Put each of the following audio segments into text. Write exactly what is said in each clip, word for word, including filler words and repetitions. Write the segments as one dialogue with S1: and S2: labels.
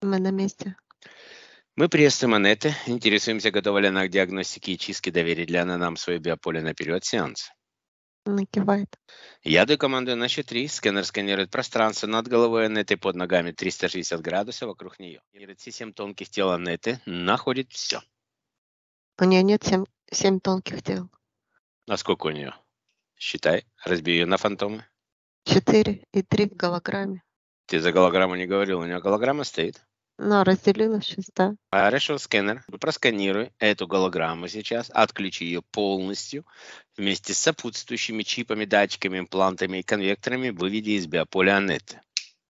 S1: Мы на месте.
S2: Мы приветствуем Анетты. Интересуемся, готова ли она к диагностике и чистке, доверит ли она нам свое биополе на период сеанса.
S1: Она кивает.
S2: Я даю команду на счет три. Сканер сканирует пространство над головой Анетты, под ногами триста шестьдесят градусов вокруг нее. Все семь тонких тел Анетты, находит все.
S1: У нее нет семь, семь тонких тел.
S2: А сколько у нее? Считай, разбей ее на фантомы.
S1: Четыре и три в голограмме.
S2: Ты за голограмму не говорил, у нее голограмма стоит.
S1: Но разделила сейчас, да.
S2: Хорошо, сканер. Просканируй эту голограмму сейчас, отключи ее полностью вместе с сопутствующими чипами, датчиками, имплантами и конвекторами, выведи из биополя Анетты.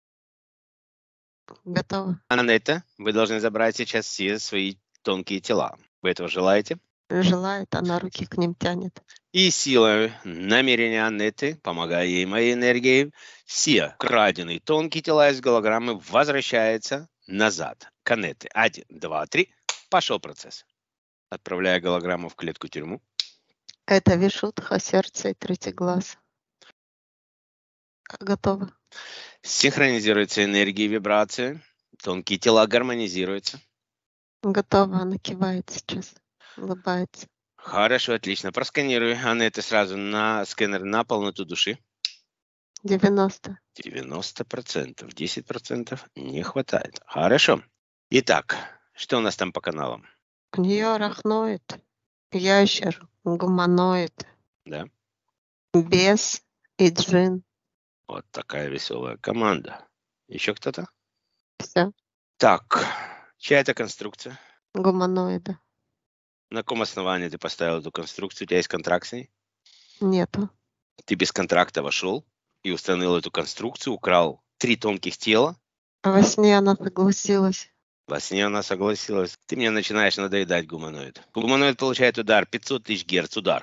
S1: Готово.
S2: Анетта, вы должны забрать сейчас все свои тонкие тела. Вы этого желаете?
S1: Желает, она руки к ним тянет.
S2: И силой намерения Анетты, помогая ей моей энергией, все краденые тонкие тела из голограммы возвращаются назад к Анетте. Один, два, три. Пошел процесс. Отправляя голограмму в клетку-тюрьму.
S1: Это Вишудха, сердце и третий глаз. Готово.
S2: Синхронизируется энергия и вибрация. Тонкие тела гармонизируются.
S1: Готово, она кивает сейчас. Улыбается.
S2: Хорошо, отлично. Просканируй Анетты сразу на сканер на полноту души.
S1: девяносто.
S2: девяносто процентов. десять процентов не хватает. Хорошо. Итак, что у нас там по каналам?
S1: У нее арахноид, ящер, гуманоид,
S2: Да.
S1: бес и джин.
S2: Вот такая веселая команда. Еще кто-то?
S1: Все.
S2: Так, чья это конструкция?
S1: Гуманоида.
S2: На каком основании ты поставил эту конструкцию? У тебя есть контракт с ней?
S1: Нету.
S2: Ты без контракта вошел и установил эту конструкцию, украл три тонких тела.
S1: Во сне она согласилась.
S2: Во сне она согласилась. Ты мне начинаешь надоедать, гуманоид. Гуманоид получает удар, пятьсот тысяч герц, удар.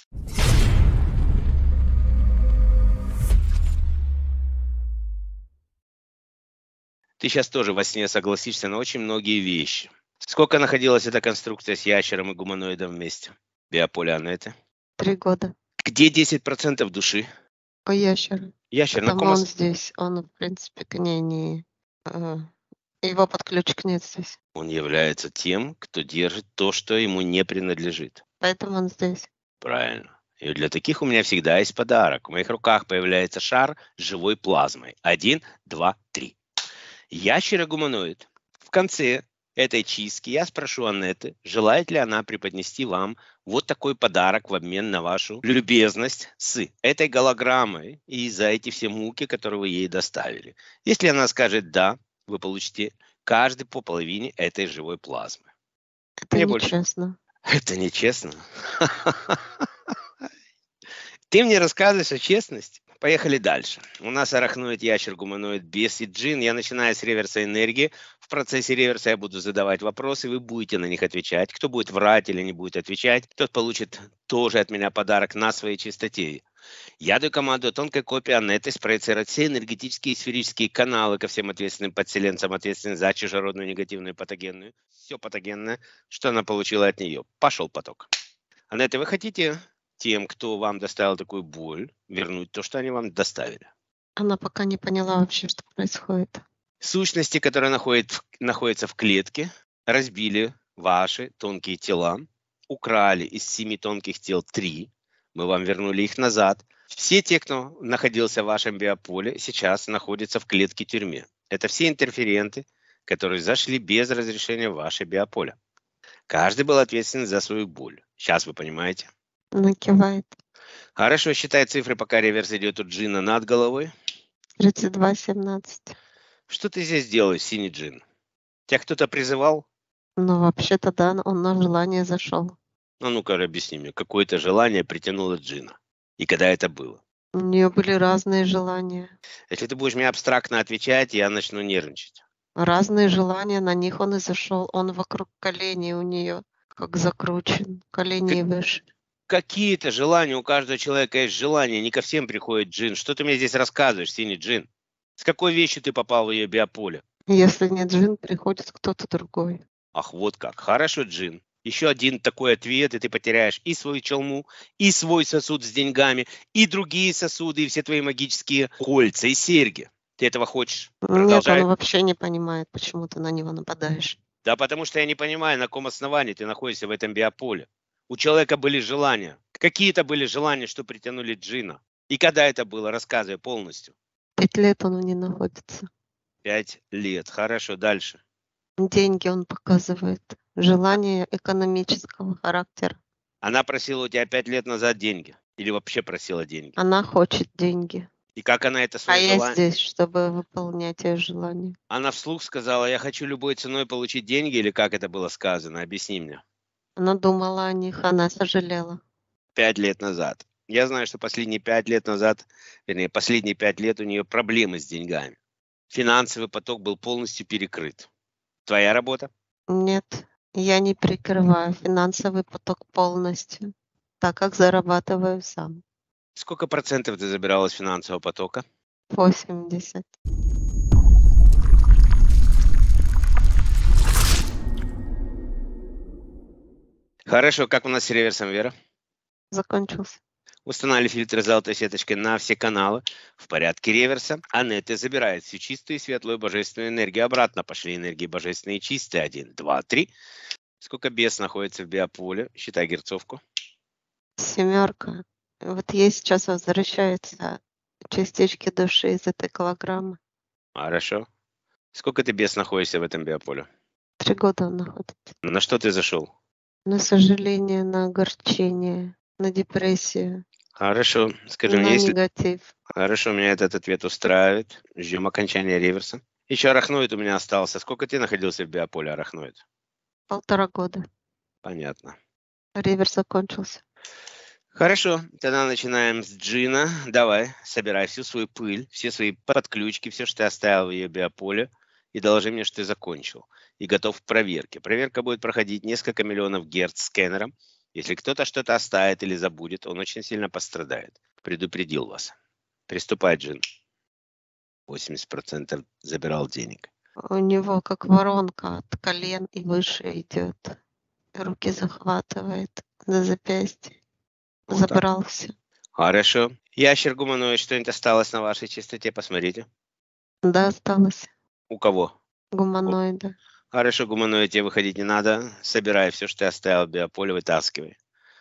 S2: Ты сейчас тоже во сне согласишься на очень многие вещи. Сколько находилась эта конструкция с ящером и гуманоидом вместе? Биополе Анетты.
S1: Три года.
S2: Где десять процентов души?
S1: У ящера.
S2: Ящер на
S1: Потому
S2: каком
S1: он
S2: ос-
S1: здесь. Он, в принципе, к ней не... э, Его подключек нет здесь.
S2: Он является тем, кто держит то, что ему не принадлежит.
S1: Поэтому он здесь.
S2: Правильно. И для таких у меня всегда есть подарок. В моих руках появляется шар с живой плазмой. Один, два, три. Ящера-гуманоид. В конце этой чистки я спрошу Анетты, желает ли она преподнести вам вот такой подарок в обмен на вашу любезность с этой голограммой и за эти все муки, которые вы ей доставили. Если она скажет «да», вы получите каждый по половине этой живой плазмы.
S1: Это
S2: Мне больше-
S1: нечестно.
S2: Это нечестно. Ты мне рассказываешь о честности? Поехали дальше. У нас арахноид, ящер, гуманоид, бес и джин. Я начинаю с реверса энергии. В процессе реверса я буду задавать вопросы, вы будете на них отвечать. Кто будет врать или не будет отвечать, тот получит тоже от меня подарок на своей чистоте. Я даю команду тонкой копии Анетты спроецировать все энергетические и сферические каналы ко всем ответственным подселенцам, ответственным за чужеродную, негативную, патогенную. Все патогенное, что она получила от нее. Пошел поток. Анетта, вы хотите тем, кто вам доставил такую боль, вернуть то, что они вам доставили?
S1: Она пока не поняла вообще, что происходит.
S2: Сущности, которые находят в- находятся в клетке, разбили ваши тонкие тела, украли из семи тонких тел три, мы вам вернули их назад. Все те, кто находился в вашем биополе, сейчас находятся в клетке-тюрьме. Это все интерференты, которые зашли без разрешения в ваше биополе. Каждый был ответственен за свою боль. Сейчас вы понимаете?
S1: Она кивает.
S2: Хорошо, считай цифры, пока реверс идет у джина над головой.
S1: тридцать два семнадцать.
S2: Что ты здесь делаешь, синий джин? Тебя кто-то призывал?
S1: Ну, вообще-то да, он на желание зашел.
S2: Ну, ну-ка, объясни мне, какое-то желание притянуло джина? И когда это было?
S1: У нее были разные желания.
S2: Если ты будешь мне абстрактно отвечать, я начну нервничать.
S1: Разные желания, на них он и зашел. Он вокруг коленей у нее, как закручен. Колени и выше.
S2: Какие-то желания, у каждого человека есть желания, не ко всем приходит джин. Что ты мне здесь рассказываешь, синий джин? С какой вещью ты попал в ее биополе?
S1: Если не джин, приходит кто-то другой.
S2: Ах, вот как. Хорошо, джин. Еще один такой ответ, и ты потеряешь и свою челму, и свой сосуд с деньгами, и другие сосуды, и все твои магические кольца и серьги. Ты этого хочешь?
S1: Нет,
S2: Продолжай.
S1: он вообще не понимает, почему ты на него нападаешь.
S2: Да потому что я не понимаю, на каком основании ты находишься в этом биополе. У человека были желания. Какие-то были желания, что притянули джина. И когда это было? Рассказывай полностью.
S1: Пять лет он не находится.
S2: Пять лет. Хорошо, дальше.
S1: Деньги он показывает. Желание экономического характера.
S2: Она просила у тебя пять лет назад деньги. Или вообще просила деньги.
S1: Она хочет деньги.
S2: И как она это
S1: А
S2: свое
S1: я
S2: желание?
S1: здесь, чтобы выполнять ее желание.
S2: Она вслух сказала, я хочу любой ценой получить деньги, или как это было сказано? Объясни мне.
S1: Она думала о них, она сожалела.
S2: Пять лет назад. Я знаю, что последние пять лет назад, вернее, последние пять лет у нее проблемы с деньгами. Финансовый поток был полностью перекрыт. Твоя работа?
S1: Нет, я не прикрываю финансовый поток полностью, так как зарабатываю сам.
S2: Сколько процентов ты забирала с финансового потока?
S1: восемьдесят.
S2: Хорошо, как у нас с реверсом, Вера?
S1: Закончился.
S2: Установили фильтры золотой сеточкой на все каналы в порядке реверса. Анетта забирает всю чистую и светлую божественную энергию обратно. Пошли энергии божественные чистые. Один, два, три. Сколько бес находится в биополе? Считай герцовку.
S1: Семерка. Вот ей сейчас возвращаются частички души из этой килограммы.
S2: Хорошо. Сколько ты бес находишься в этом биополе?
S1: Три года он находится.
S2: На что ты зашел?
S1: На сожаление, на огорчение, на депрессию,
S2: Хорошо. Скажи
S1: на
S2: мне, если...
S1: негатив.
S2: Хорошо, меня этот ответ устраивает. Ждем окончания реверса. Еще арахноид у меня остался. Сколько ты находился в биополе, арахноид?
S1: Полтора года.
S2: Понятно.
S1: Реверс закончился.
S2: Хорошо, тогда начинаем с джина. Давай, собирай всю свою пыль, все свои подключки, все, что ты оставил в ее биополе, и доложи мне, что ты закончил. И готов к проверке. Проверка будет проходить несколько миллионов герц скэнером. Если кто-то что-то оставит или забудет, он очень сильно пострадает. Предупредил вас. Приступай, джин. восемьдесят процентов забирал денег.
S1: У него как воронка от колен и выше идет. Руки захватывает до запястья.
S2: Вот
S1: Забрал все.
S2: Хорошо. Ящер гуманоид, что-нибудь осталось на вашей чистоте, посмотрите.
S1: Да, осталось.
S2: У кого?
S1: Гуманоида.
S2: Хорошо, гуманоид, тебе выходить не надо. Собирай все, что ты оставил в биополе, вытаскивай.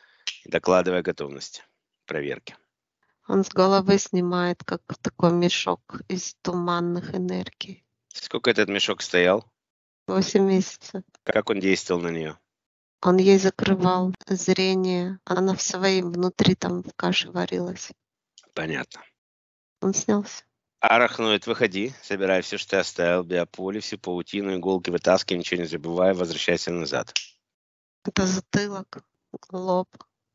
S2: И докладывай о готовности проверки.
S1: Он с головы снимает, как такой мешок из туманных энергий.
S2: Сколько этот мешок стоял?
S1: Восемь месяцев.
S2: Как он действовал на нее?
S1: Он ей закрывал зрение. Она в своей внутри там в каше варилась.
S2: Понятно.
S1: Он снялся.
S2: Арахноид, выходи, собирай все, что ты оставил в биополе, всю паутину, иголки вытаскивай, ничего не забывай, возвращайся назад.
S1: Это затылок, лоб,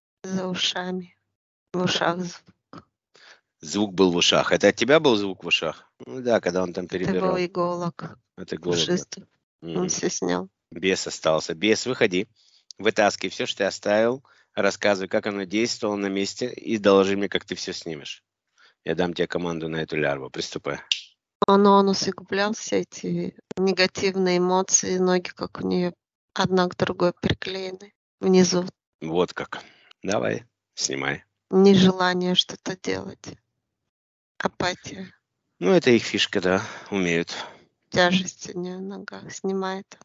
S1: за ушами. В ушах звук.
S2: Звук был в ушах. Это от тебя был звук в ушах? Ну да, когда он там
S1: Это
S2: перебирал.
S1: его иголок.
S2: Это голос.
S1: Пушистый. Он
S2: Мгм.
S1: все снял.
S2: Бес остался. Бес, выходи. Вытаскивай все, что ты оставил. Рассказывай, как оно действовало на месте. И доложи мне, как ты все снимешь. Я дам тебе команду на эту лярву. Приступай.
S1: Он, он усугублял все эти негативные эмоции. Ноги, как у нее одна к другой приклеены. Внизу
S2: Вот как. Давай, снимай.
S1: нежелание что-то делать. Апатия.
S2: Ну, это их фишка, да. Умеют.
S1: Тяжесть у нее в ногах. Снимает.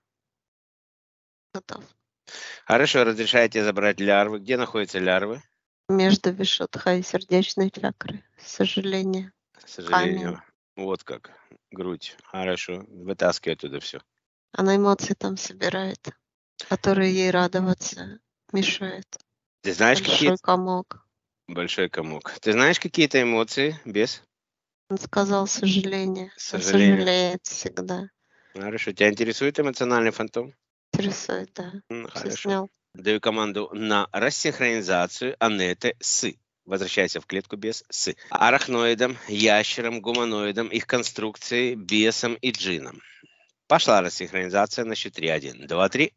S1: Готов.
S2: Хорошо, разрешаю тебе забрать лярвы. Где находятся лярвы?
S1: Между вишутха и сердечной чакры. Сожаление.
S2: К сожалению. Вот как. Грудь. Хорошо. Вытаскивай оттуда все.
S1: Она эмоции там собирает, которые ей радоваться мешает.
S2: Ты знаешь,
S1: Большой
S2: какие...
S1: комок.
S2: Большой комок. Ты знаешь какие-то эмоции без?
S1: Он сказал сожаление.
S2: Сожаление.
S1: Он сожалеет всегда.
S2: Хорошо. Тебя интересует эмоциональный фантом?
S1: Интересует, да.
S2: М,
S1: Все
S2: Хорошо.
S1: снял.
S2: Даю команду на рассинхронизацию Анеты с. Возвращайся в клетку без с. Арахноидом, ящером, гуманоидом, их конструкцией, бесом и джином. Пошла рассинхронизация на счет три. Один, два, три.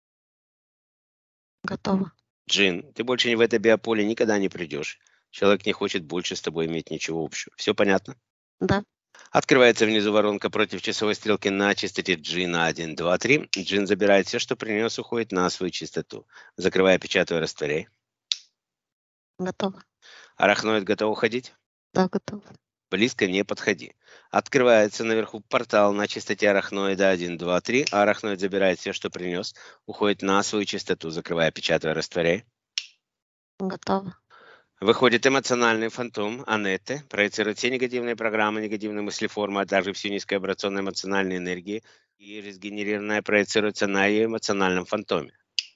S1: Готово.
S2: Джин, ты больше не в это биополе никогда не придешь. Человек не хочет больше с тобой иметь ничего общего. Все понятно?
S1: Да.
S2: Открывается внизу воронка против часовой стрелки на частоте джина один, два, три. Джин забирает все, что принес, уходит на свою частоту. Закрывая, печатаю, растворяй.
S1: Готово.
S2: Арахноид готов уходить?
S1: Да, готово.
S2: близко не подходи. Открывается наверху портал на частоте арахноида один, два, три. А арахноид забирает все, что принес, уходит на свою частоту, закрывая, печатая, растворяй.
S1: Готово.
S2: Выходит эмоциональный фантом Анетты, проецирует все негативные программы, негативные мыслеформы, а также всю низковибрационную эмоциональную энергию, и сгенерированная проецируется на ее эмоциональном фантоме.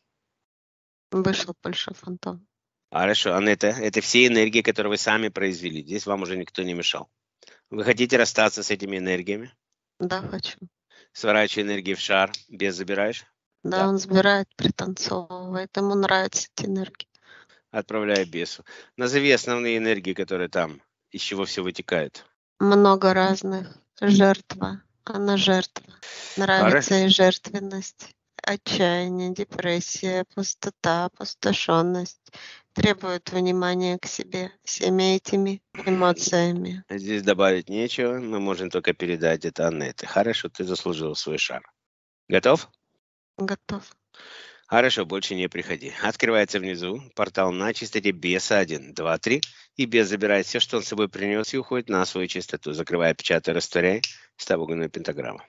S1: Вышел большой фантом.
S2: Хорошо, Анетта, это все энергии, которые вы сами произвели. Здесь вам уже никто не мешал. Вы хотите расстаться с этими энергиями?
S1: Да, хочу.
S2: Сворачивай энергии в шар, без забираешь?
S1: Да,
S2: Да.
S1: он забирает, пританцовывает. Ему нравятся эти энергии.
S2: Отправляю бесу. Назови основные энергии, которые там, из чего все вытекает.
S1: Много разных. Жертва. Она жертва. Нравится и жертвенность, отчаяние, депрессия, пустота, опустошенность. Требует внимания к себе всеми этими эмоциями.
S2: Здесь добавить нечего, мы можем только передать это Анетте. Хорошо, ты заслужил свой шар. Готов?
S1: Готов.
S2: Хорошо, больше не приходи. Открывается внизу портал на частоте беса один, два, три. И бес забирает все, что он с собой принес, и уходит на свою частоту, закрывая, печатая, растворяй. Ставь огненную пентаграмму.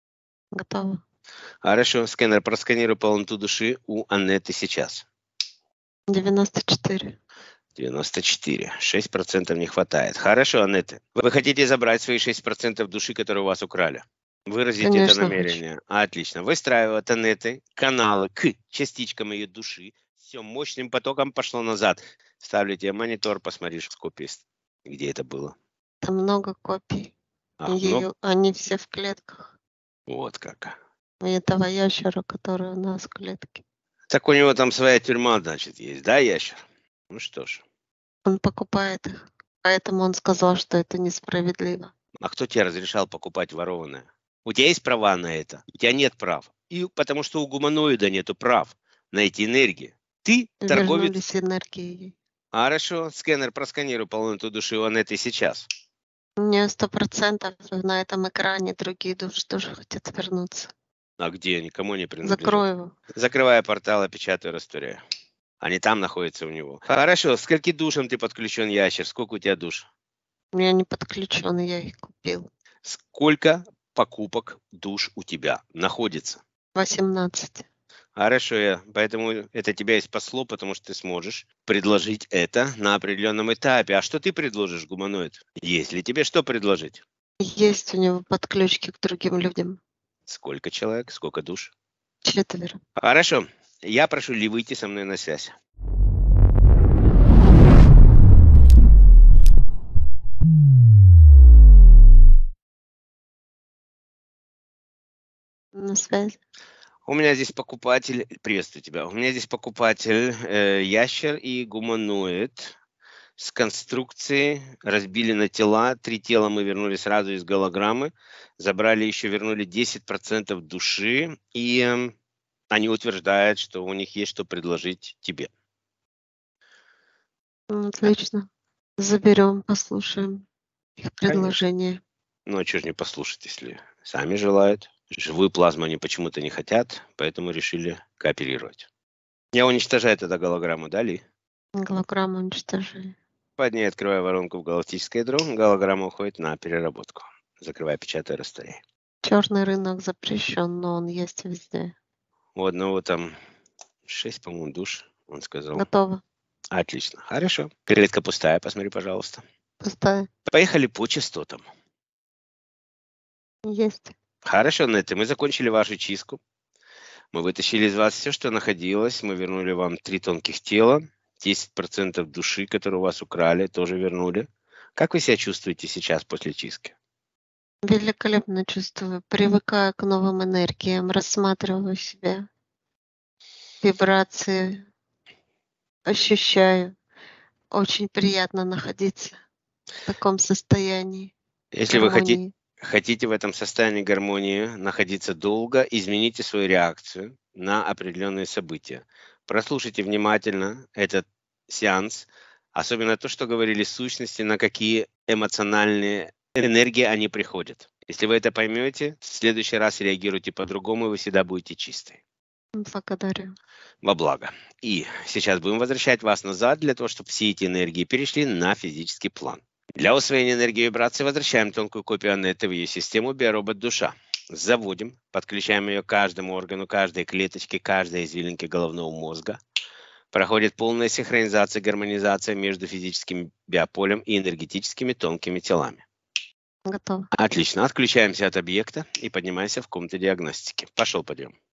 S1: Готово.
S2: Хорошо, сканер, просканируй полноту души у Анетты сейчас.
S1: девяносто четыре.
S2: девяносто четыре. шесть процентов не хватает. Хорошо, Анетта. Вы хотите забрать свои шесть процентов души, которые у вас украли? Выразить
S1: Конечно,
S2: это намерение.
S1: хочу.
S2: Отлично. Выстраивая от Анетты каналы к частичкам ее души. Все мощным потоком пошло назад. Ставлю тебе монитор, посмотришь в копии, где это было.
S1: Там много копий.
S2: А,
S1: Ее,
S2: много?
S1: они все в клетках.
S2: Вот как.
S1: У этого ящера, который у нас в клетке.
S2: Так у него там своя тюрьма, значит, есть, да, ящер? Ну что ж.
S1: Он покупает их. Поэтому он сказал, что это несправедливо.
S2: А кто тебе разрешал покупать ворованное? У тебя есть права на это? У тебя нет прав. И потому что у гуманоида нету прав на эти энергии. Ты торговец.
S1: Вернулись энергией.
S2: Хорошо, сканер, просканируй полноту души у Анетты сейчас.
S1: У нее сто процентов на этом экране другие души тоже хотят вернуться.
S2: А где они? Кому они принадлежат?
S1: Закрой его.
S2: Закрывая портал, опечатаю, растворяю. Они там находятся у него. Хорошо, скольки душам ты подключен, ящер? Сколько у тебя душ?
S1: У меня не подключен, я их купил.
S2: Сколько покупок душ у тебя находится?
S1: восемнадцать.
S2: Хорошо, я, поэтому это тебя и спасло, потому что ты сможешь предложить это на определенном этапе. А что ты предложишь, гуманоид? Есть ли тебе что предложить?
S1: Есть у него подключки к другим людям.
S2: Сколько человек, сколько душ?
S1: Четверо.
S2: Хорошо, я прошу Ли выйти со мной на связь.
S1: На связи.
S2: У меня здесь покупатель, приветствую тебя, у меня здесь покупатель э, ящер и гуманоид с конструкцией, разбили на тела, три тела мы вернули сразу из голограммы, забрали еще, вернули десять процентов души, и э, они утверждают, что у них есть что предложить тебе.
S1: Отлично. Заберем, послушаем их предложение.
S2: Ну, а что ж не послушать, если сами желают. Живую плазму они почему-то не хотят, поэтому решили кооперировать. Я уничтожаю тогда голограмму, да, Ли?
S1: Голограмму уничтожили.
S2: Под ней открываю воронку в галактическое ядро, голограмма уходит на переработку. Закрывая, печатая, растворяй.
S1: Черный рынок запрещен, но он есть везде.
S2: У одного там шесть, по-моему, душ, он сказал.
S1: Готово.
S2: Отлично, хорошо. Клетка пустая, посмотри, пожалуйста.
S1: Пустая.
S2: Поехали по частотам.
S1: Есть.
S2: Хорошо, на этом мы закончили вашу чистку. Мы вытащили из вас все, что находилось. Мы вернули вам три тонких тела, десять процентов души, которые у вас украли, тоже вернули. Как вы себя чувствуете сейчас после чистки?
S1: Великолепно чувствую. Привыкаю к новым энергиям, рассматриваю себя. Вибрации ощущаю. Очень приятно находиться в таком состоянии.
S2: Если вы хотите, хотите в этом состоянии гармонии находиться долго, измените свою реакцию на определенные события. Прослушайте внимательно этот сеанс, особенно то, что говорили сущности, на какие эмоциональные энергии они приходят. Если вы это поймете, в следующий раз реагируйте по-другому, и вы всегда будете чистой.
S1: Благодарю.
S2: Во благо. И сейчас будем возвращать вас назад для того, чтобы все эти энергии перешли на физический план. Для усвоения энергии и вибрации возвращаем тонкую копию Анетты в ее систему биоробот душа. Заводим, подключаем ее к каждому органу, каждой клеточке, каждой извилинке головного мозга. Проходит полная синхронизация, гармонизация между физическим биополем и энергетическими тонкими телами.
S1: Готово.
S2: Отлично. Отключаемся от объекта и поднимаемся в комнату диагностики. Пошел подъем.